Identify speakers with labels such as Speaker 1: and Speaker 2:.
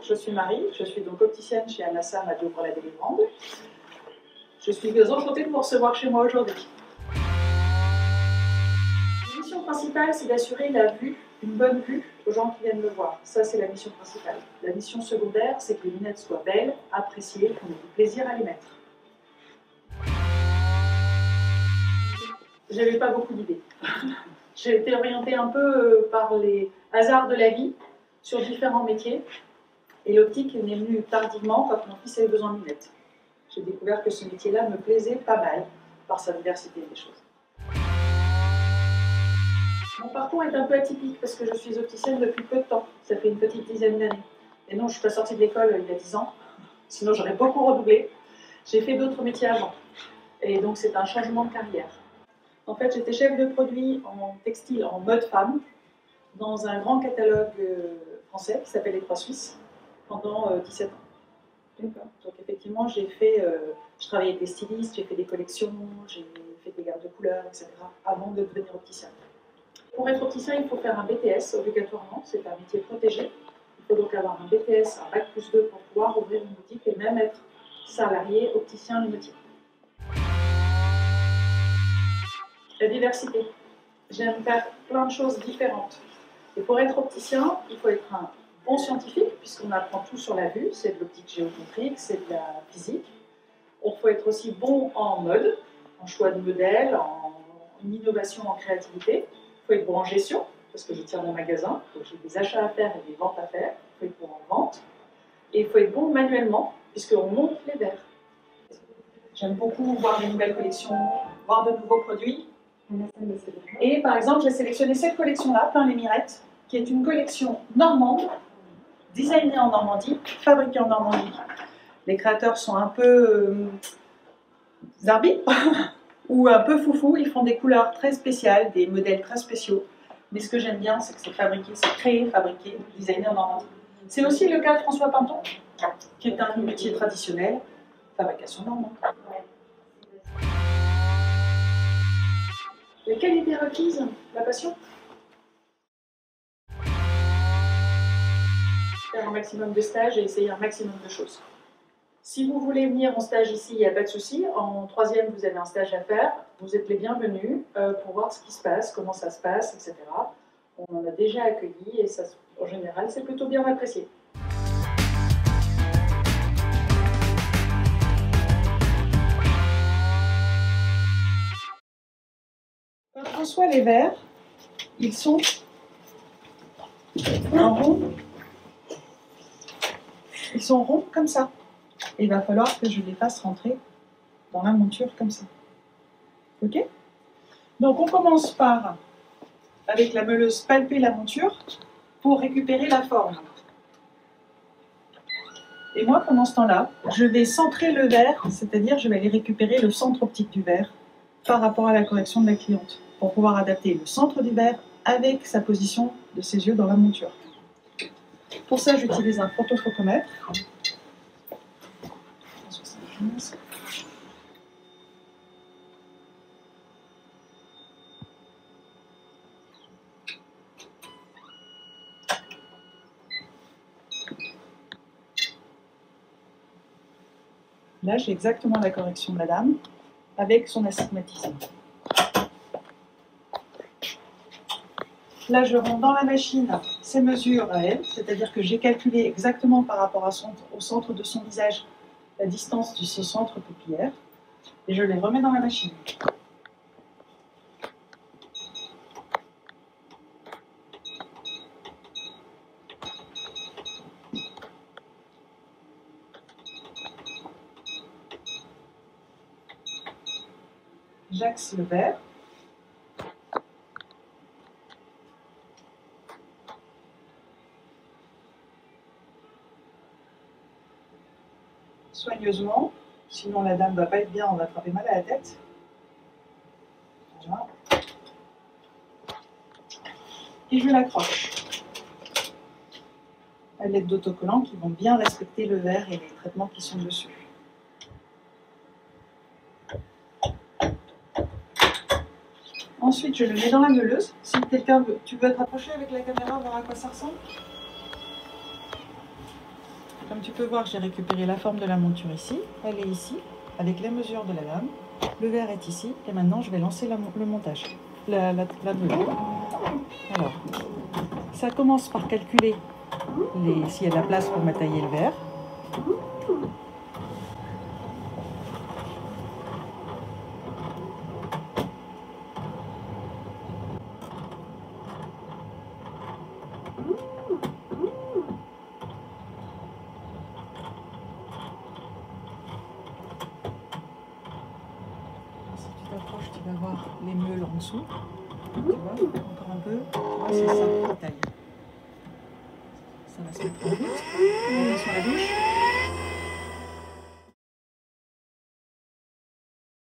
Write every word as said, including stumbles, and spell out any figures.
Speaker 1: je suis Marie, je suis donc opticienne chez Anassam à Douvres-la-Délivrande. Je suis enchantée de vous recevoir chez moi aujourd'hui. La mission principale, c'est d'assurer la vue, une bonne vue aux gens qui viennent me voir. Ça, c'est la mission principale. La mission secondaire, c'est que les lunettes soient belles, appréciées, qu'on ait du plaisir à les mettre. J'avais pas beaucoup d'idées. J'ai été orientée un peu par les hasards de la vie sur différents métiers. Et l'optique est venue tardivement quand mon fils avait besoin de lunettes. J'ai découvert que ce métier-là me plaisait pas mal par sa diversité des choses. Mon parcours est un peu atypique parce que je suis opticienne depuis peu de temps. Ça fait une petite dizaine d'années. Et non, je ne suis pas sortie de l'école il y a dix ans. Sinon, j'aurais beaucoup redoublé. J'ai fait d'autres métiers avant. Et donc, c'est un changement de carrière. En fait, j'étais chef de produit en textile, en mode femme, dans un grand catalogue français qui s'appelle Les Trois Suisses, pendant dix-sept ans. Donc effectivement, j'ai fait, euh, je travaillais avec des stylistes, j'ai fait des collections, j'ai fait des gammes de couleurs, et cetera, avant de devenir opticien. Pour être opticien, il faut faire un B T S obligatoirement, c'est un métier protégé. Il faut donc avoir un B T S, un bac plus deux pour pouvoir ouvrir une boutique et même être salarié, opticien, lunettiste. La diversité. J'aime faire plein de choses différentes. Et pour être opticien, il faut être un bon scientifique, puisqu'on apprend tout sur la vue, c'est de l'optique géométrique, c'est de la physique. Il faut être aussi bon en mode, en choix de modèles, en innovation, en créativité. Il faut être bon en gestion, parce que je tiens mon magasin, donc j'ai des achats à faire et des ventes à faire. Il faut être bon en vente. Et il faut être bon manuellement, puisqu'on monte les verres. J'aime beaucoup voir des nouvelles collections, voir de nouveaux produits. Et par exemple, j'ai sélectionné cette collection-là, Plein les Mirettes, qui est une collection normande, designée en Normandie, fabriquée en Normandie. Les créateurs sont un peu euh, zarbi ou un peu foufou, ils font des couleurs très spéciales, des modèles très spéciaux. Mais ce que j'aime bien, c'est que c'est fabriqué, c'est créé, fabriqué, designé en Normandie. C'est aussi le cas de François Pinton, qui est un métier traditionnel, fabrication normande. Les qualités requises, la passion. Faire un maximum de stages et essayer un maximum de choses. Si vous voulez venir en stage ici, il n'y a pas de souci. En troisième, vous avez un stage à faire. Vous êtes les bienvenus euh, pour voir ce qui se passe, comment ça se passe, et cetera. On en a déjà accueilli et ça, en général, c'est plutôt bien apprécié. Quand on reçoit les verres, ils sont en rond. Ils sont ronds comme ça. Et il va falloir que je les fasse rentrer dans la monture comme ça. Ok? Donc on commence par, avec la meuleuse, palper la monture pour récupérer la forme. Et moi, pendant ce temps-là, je vais centrer le verre, c'est-à-dire je vais aller récupérer le centre optique du verre par rapport à la correction de la cliente, pour pouvoir adapter le centre du verre avec sa position de ses yeux dans la monture. Pour ça, j'utilise un photophotomètre. Là, j'ai exactement la correction de la dame avec son astigmatisme. Là, je rentre dans la machine ces mesures à elle, c'est-à-dire que j'ai calculé exactement par rapport à son, au centre de son visage la distance de ce centre paupillaire et je les remets dans la machine. J'axe le verre. Soigneusement, sinon la dame ne va pas être bien, on va attraper mal à la tête. Voilà. Et je l'accroche à l'aide d'autocollants qui vont bien respecter le verre et les traitements qui sont dessus. Ensuite, je le mets dans la meuleuse. Si quelqu'un veut, tu veux te rapprocher avec la caméra, voir à quoi ça ressemble. Comme tu peux voir, j'ai récupéré la forme de la monture ici. Elle est ici, avec les mesures de la lame. Le verre est ici. Et maintenant, je vais lancer la, le montage, la, la, la meule. Alors, ça commence par calculer s'il y a de la place pour m'attailler le verre. Si tu t'approches, tu vas voir les meules en dessous. Tu vois, encore un peu. Tu vois, c'est ça qui taille. Ça va se mettre en route. On va sur la bouche.